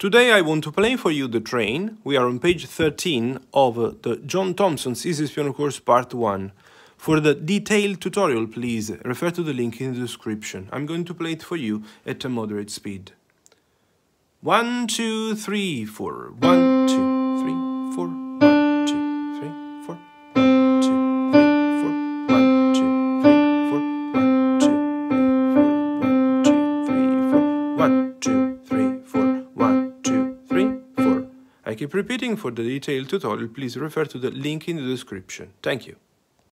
Today I want to play for you The Train. We are on page 13 of the John Thompson's Easy Piano Course Part 1. For the detailed tutorial, please refer to the link in the description. I'm going to play it for you at a moderate speed. 1, 2, 3, 4. 1, 2, 3, 4. 1, 2, 3, 4. 1, 2, 3, 4. 1, 2, 3, 4. 1, 2, 3, 4. 1, 2, 3, 4. 1, 2, 3, 4. I keep repeating. For the detailed tutorial, please refer to the link in the description. Thank you.